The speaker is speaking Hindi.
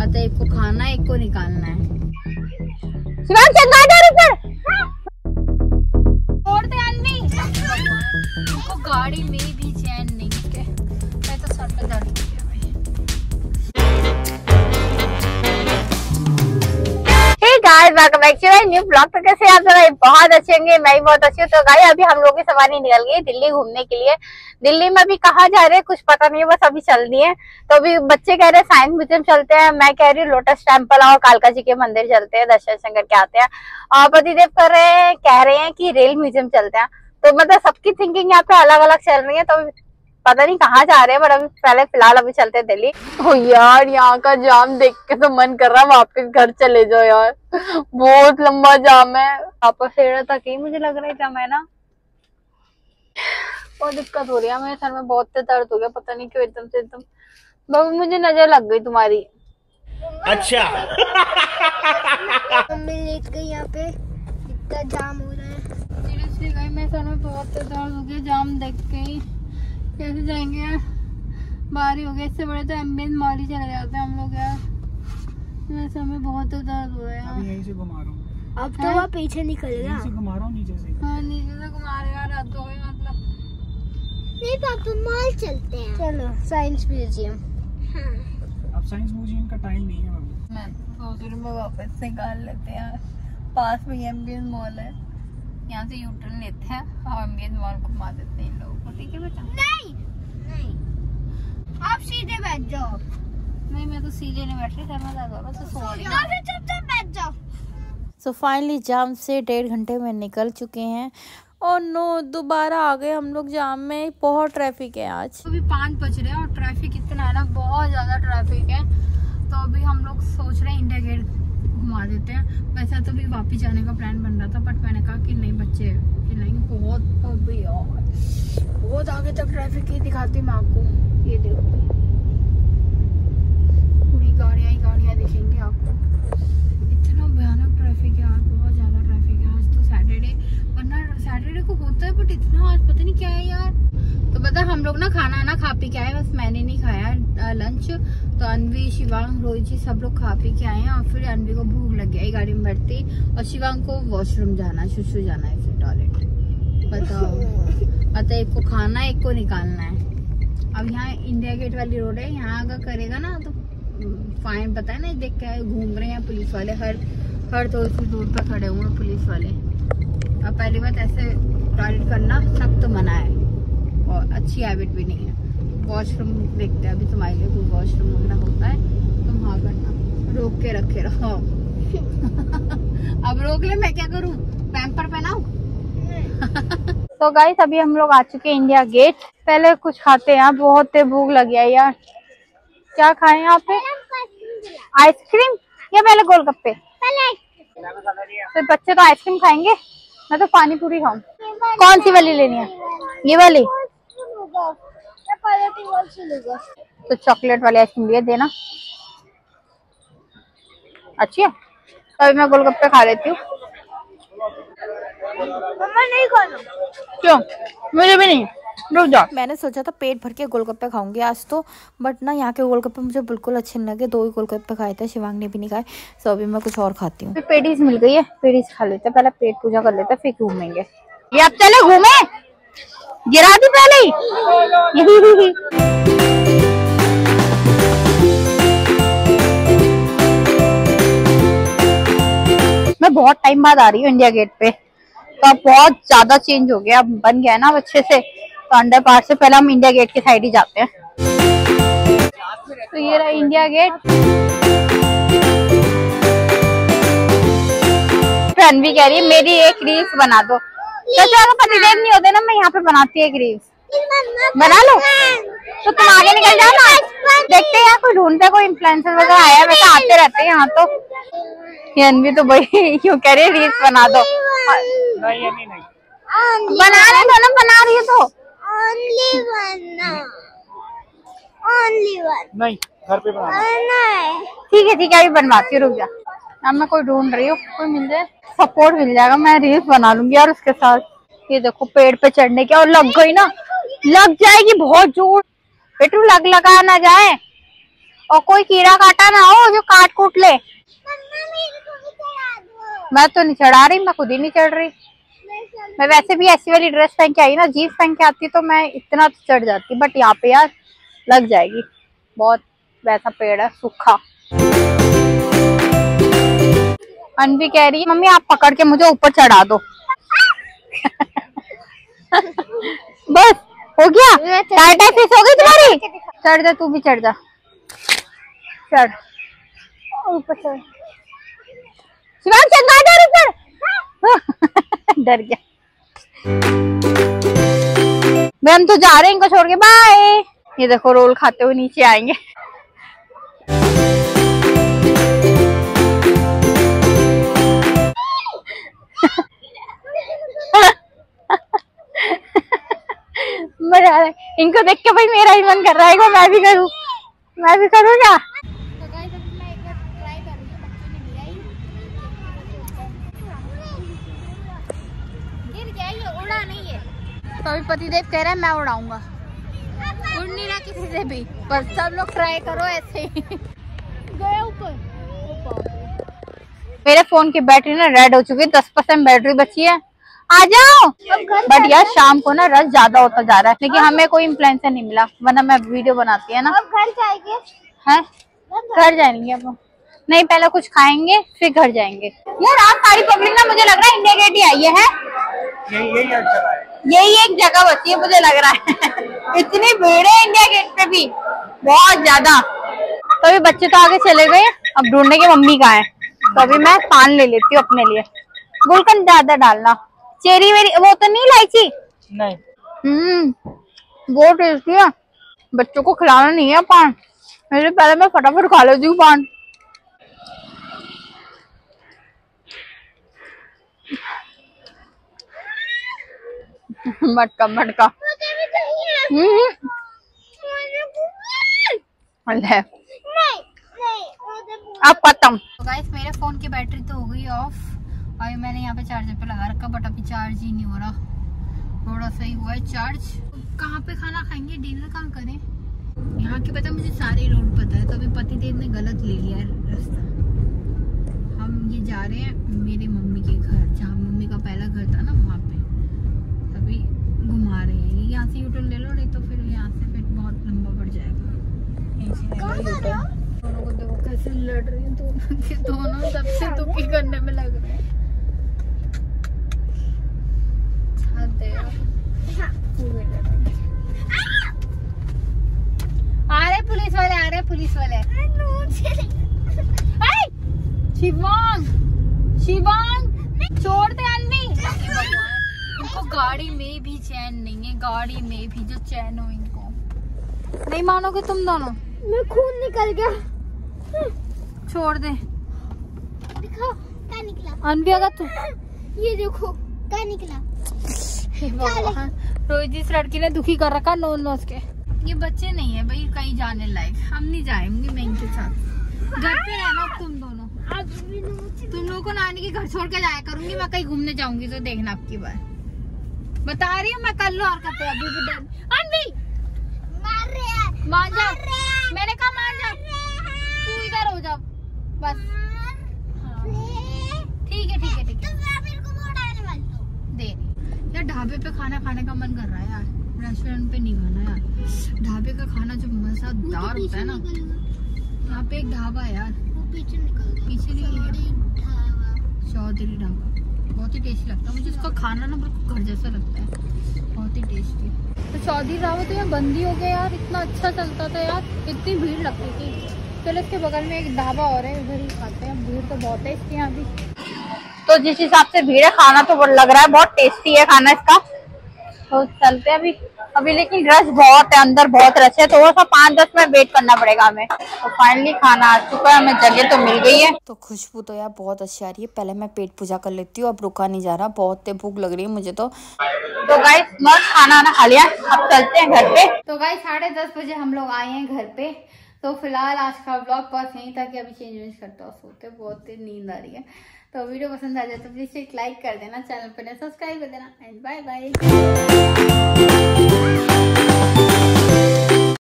अतः एक को खाना है, एक को निकालना है। गाड़ी में भी चैन नहीं है। मैं तो सर में दर्द हो गया भाई। Hey guys, welcome back to my new blog. तो कैसे आप सब? बहुत अच्छे होंगे, मैं भी बहुत अच्छी हूँ। तो गाइस, अभी हम लोग की सवारी निकल गई दिल्ली घूमने के लिए। दिल्ली में अभी कहाँ जा रहे हैं कुछ पता नहीं है, बस अभी चल दिए। तो अभी बच्चे कह रहे हैं साइंस म्यूजियम चलते हैं, मैं कह रही हूँ लोटस टेम्पल और कालका जी के मंदिर चलते हैं, दर्शन करके आते हैं। और पतिदेव कह रहे हैं कि रेल म्यूजियम चलते हैं। तो मतलब सबकी थिंकिंग यहाँ पे अलग अलग चल रही है। तो पता नहीं कहाँ जा रहे हैं, पर अभी पहले फिलहाल अभी चलते हैं दिल्ली। ओ यार, यहाँ का जाम देख के तो मन कर रहा है वापस घर चले जाओ यार, बहुत लंबा जाम है। वापस सेड़ा तक ही मुझे लग रहा है जाम है ना। बहुत दिक्कत हो रही है, मेरे सर में बहुत दर्द हो गया, पता नहीं क्यों एकदम बाबू मुझे नजर लग गई तुम्हारी। अच्छा मम्मी लेट गई, यहाँ पे इतना जाम हो रहा है। सीरियसली गई, मेरे सर में बहुत दर्द हो गया जाम देख के ही। कैसे जाएंगे यार, बाहर ही हो गया। इससे बड़े तो एम्बियंस मॉल ही चले जाते हैं हम लोग यार। मेरे सर में बहुत दर्द हो रहा है। यहीं से घुमा रहा हूँ। अब तो वहाँ पीछे निकल गया। यहीं से घुमा रहा हूँ, नीचे से। हाँ, नीचे से घुमा रहे यार, रात हो गई मतलब। नहीं पापा, मॉल चलते हैं। चलो साइंस म्यूजियम। हाँ, अब साइंस म्यूजियम का टाइम नहीं है बाबू। मैं सोच रही हूँ वापस निकाल लेते हैं यार। पास में एम्बियंस मॉल है, यहाँ से यू टर्न लेते हैं और एम्बियंस मॉल घुमा देते हैं इन लोगों को। ठीक है बेटा? नहीं आप सीधे बैठ जाओ। नहीं, मैं तो सीधे नहीं बैठ रही, सर में दर्द हो रहा है, तो सो रही हूँ। चुपचाप बैठ जाओ। सो फाइनली जाम से 1.5 घंटे में निकल चुके हैं और दोबारा आ गए हम लोग जाम में। बहुत ट्रैफिक है आज। अभी 5 बज रहे हैं और ट्रैफिक इतना है ना, बहुत ज्यादा ट्रैफिक है। तो अभी हम लोग सोच रहे हैं इंडिया गेट घुमा देते हैं। वैसे तो भी वापस जाने का प्लान बन रहा था, बट मैंने कहा कि नहीं, बच्चे खिलाएंगे बहुत। अभी यार बहुत आगे तक ट्रैफिक ही दिखाती मैं आपको। ये देखो पूरी गाड़ियां ही गाड़ियां दिखेंगी आपको। इतना भयानक ट्रैफिक है यार, बहुत ज्यादा ट्रैफिक है। आज तो सैटरडे, वरना सैटरडे को होता है, बट इतना आज पता नहीं क्या है यार। तो पता हम लोग ना खाना ना खा पी के आए, बस मैंने नहीं खाया लंच। तो अनवी, शिवांग, रोहित जी सब लोग खा पी के आए हैं। और फिर अनवी को भूख लग गया गाड़ी में बैठती, और शिवांग को वॉशरूम जाना, शुशु जाना है, फिर टॉयलेट। बताओ, अतः एक को खाना है, एक को निकालना है। अब यहाँ इंडिया गेट वाली रोड है, यहाँ अगर करेगा ना तो फाइन, पता है ना। देख के घूम रहे हैं पुलिस वाले, हर थोड़ी सी दूर पे खड़े हुए हैं पुलिस वाले। अब पहली बात, ऐसे टॉयलेट करना सख्त मना है और अच्छी हैबिट भी नहीं है। वॉशरूम देखते हैं अभी तुम्हारे लिए, कोई वॉशरूम वगैरह होता है तो वहाँ करना, रोक के रखे रहो। अब रोक ले, मैं क्या करूँ, पैम्पर पहनाऊं? तो गाइस, अभी हम लोग आ चुके हैं इंडिया गेट। पहले कुछ खाते हैं, बहुत भूख लगी है यार। क्या खाएं यहाँ पे? आइसक्रीम या पहले गोलगप्पे? तो बच्चे तो आइसक्रीम खाएंगे, मैं तो पानी पूरी खाऊं। कौन सी वाली लेनी है? ये वाली? तो चॉकलेट वाली आइसक्रीम लिए देना, अच्छी है। तो अभी मैं गोलगप्पे खा लेती हूँ। मम्मा नहीं खाना। क्यों? मुझे भी नहीं, रुक जाओ। मैंने सोचा था पेट भर के गोलगप्पे खाऊंगी आज तो, बट ना यहाँ के गोलगप्पे मुझे बिल्कुल अच्छे नहीं लगे। 2 ही गोलगप्पे खाए थे, शिवांग ने भी नहीं खाए। सो अभी मैं कुछ और खाती हूँ। पेटीज मिल गई है, पेटीज खा लेते, पहले पेट पूजा कर लेते, फिर घूमेंगे। ये अब चले घूमे, गिरा दी पहले ही। मैं बहुत टाइम बाद आ रही हूँ इंडिया गेट पे, तो अब बहुत ज्यादा चेंज हो गया, अब बन गया है ना अच्छे से। तो अंडर पार्ट से पहले हम इंडिया गेट की साइड ही जाते हैं। तो ये रहा इंडिया गेट। अनवी कह रही है मेरी एक रील्स बना दो। तो अगर पतिदेव नहीं होते ना, मैं यहाँ पे बनाती है एक रील्स। बना लो तो तुम आगे निकल जाओ ना। देखते हैं कोई ढूंढते, कोई इन्फ्लुएंसर वगैरह आया, वैसे आते रहते हैं यहाँ तो। ये अनवी तो भाई क्यों कह रही है रील्स बना दो। नहीं बना रहे हो ना, बना रही है तो ओनली वन। नहीं, घर पे बना। ठीक है, अभी बनवाती हूँ, रुक जा। अब मैं कोई ढूंढ रही हूँ, कोई मिल जाए, सपोर्ट मिल जाएगा, मैं रील्स बना लूंगी यार उसके साथ। ये देखो पेड़ पे चढ़ने की, और लग गई ना, लग जाएगी बहुत जोर। बेटू लगा ना जाए, और कोई कीड़ा काटा ना हो जो काट कूट ले। मैं तो नहीं चढ़ा रही, मैं खुद ही नहीं चढ़ रही। मैं वैसे भी ऐसी वाली ड्रेस पहन के आई ना, जीन्स पहन के आती तो मैं इतना तो चढ़ जाती, बट यहाँ पे यार लग जाएगी। बहुत वैसा पेड़ है सूखा। अनवी कह रही है मम्मी आप पकड़ के मुझे ऊपर चढ़ा दो। बस हो गया, टाटा फिश हो गई तुम्हारी। चढ़ जा, तू भी चढ़ जा, चढ़ ऊपर चढ़। शिवांग चढ़ ऊपर। डर गया। भाई हम तो जा रहे हैं इनको छोड़ के, बाय। ये देखो रोल खाते हुए नीचे आएंगे। मजा आ रहा है इनको देख के। भाई मेरा ही मन कर रहा है कि मैं भी करूँ, मैं भी करूँ क्या। तो गाइस अभी मैं एक बार ट्राई कर रही हूँ, बच्चों ने लिया ही गिर गया, ये उड़ा नहीं है। तो अभी पतिदेव कह रहे हैं मैं उड़ाऊंगा, उड़ नहीं रहा किसी से भी, पर सब लोग ट्राई करो ऐसे ही। गया ऊपर। मेरे फोन की बैटरी ना रेड हो चुकी है, 10% बैटरी बची है। आ जाओ। बट यार शाम को ना रश ज्यादा होता जा रहा है, लेकिन हमें कोई इन्फ्लुएंसर नहीं मिला, वरना मैं वीडियो बनाती है ना। अब घर जाएंगे, है घर जाएंगे अब, नहीं पहले कुछ खाएंगे फिर घर जाएंगे। यार आज सारी पब्लिक ना मुझे लग रहा है इंडिया गेट ही आई है। यही एक जगह बची है मुझे लग रहा है। इतनी भीड़ है इंडिया गेट पे भी, बहुत ज्यादा। तो अभी बच्चे तो आगे चले गए, अब ढूंढने की मम्मी कहाँ है। तो अभी मैं पान ले लेती हूँ अपने लिए। गुलकंद ज्यादा डालना, चेरी वेरी वो तो नहीं, इलायची नहीं। बहुत टेस्टी है, बच्चों को खिलाना नहीं है पान, मेरे पहले मैं फटाफट खा लेती हूँ पान। मटका मटका। अब खत्म। तो गाइस मेरे फोन की बैटरी तो हो गई ऑफ, अभी मैंने यहाँ पे चार्जर पे लगा रखा, बट अभी चार्ज ही नहीं हो रहा। थोड़ा सा ही हुआ है चार्ज। कहाँ पे खाना खाएंगे, डिनर कहाँ करें। यहाँ की पता मुझे सारे रोड पता है, तो अभी पतिदेव ने गलत ले लिया है रास्ता। हम ये जा रहे हैं मेरी मम्मी के घर, जहाँ मम्मी का पहला घर था ना वहाँ पे। अभी घुमा रहे हैं, यहाँ से यूटर्न ले लो, नहीं तो फिर यहाँ से फिर बहुत लंबा पड़ जाएगा। दोनों को देखो कैसे लड़ रही है, दोनों सबसे दुखी करने में लग रहे हैं। आ रहे पुलिस वाले, आ रहे पुलिस वाले। शिवांग शिवांग छोड़ दे अन्वी। इनको गाड़ी में भी चैन नहीं है, गाड़ी में भी जो चैन हो इनको। नहीं मानोगे तुम दोनों। मैं खून निकल गया, छोड़ दे। दिखाओ क्या निकला। अन्वी अगर तू ये देखो क्या निकला। रोहित इस लड़की ने दुखी कर रखा नोच के। ये बच्चे नहीं है भाई कहीं जाने लायक, हम नहीं जाएंगे मैं इनके साथ। घर पे रहना तुम दोनों। तुम लोगों को नानी के घर छोड़ के जाया करूंगी, मैं कहीं घूमने जाऊंगी तो देखना आपकी बार। बता रही हूँ मैं कर लो हरकतें अभी भी। डर अन्वी मार रहे हैं, मान जा, मैंने कहा मान जा, तू इधर हो जा बस। ठीक है ठीक है ठीक है, दे यार। ढाबे पे खाना खाने का मन कर रहा है यार, रेस्टोरेंट पे नहीं खाना यार। ढाबे का खाना जो मजेदार होता है ना, यहाँ पे एक ढाबा है यार, पीछे नहीं, चौधरी ढाबा, बहुत ही टेस्टी लगता है मुझे। उसका खाना ना बिल्कुल घर जैसा लगता है, बहुत ही टेस्टी। तो चौधरी ढाबा तो यहाँ बंद ही हो गया यार, इतना अच्छा चलता था यार, इतनी भीड़ लगती थी। चलो इसके बगल में एक ढाबा और है, उधर ही खाते हैं। भीड़ तो बहुत है इसके यहाँ भी। तो जिस हिसाब से भीड़ है, खाना तो लग रहा है बहुत टेस्टी है खाना इसका। तो चलते हैं अभी लेकिन रश बहुत है, अंदर बहुत रश है, थोड़ा सा 5-10 मिनट वेट करना पड़ेगा हमें। तो फाइनली खाना आ चुका है, हमें जगह तो मिल गई है। तो खुशबू तो यार बहुत अच्छी आ रही है। पहले मैं पेट पूजा कर लेती हूँ, अब रुका नहीं जा रहा, बहुत तेज भूख लग रही है मुझे। तो गाइस मस्त खाना खा लिया, अब चलते हैं घर पे। तो गाइस 10:30 बजे हम लोग आए हैं घर पे। तो फिलहाल आज का ब्लॉग बस यहीं था कि अभी चेंज करता हूँ, सोते बहुत तेज नींद आ रही है। तो वीडियो पसंद आ जाए तो प्लीज एक लाइक कर देना, चैनल पर सब्सक्राइब कर देना एंड बाय बाय।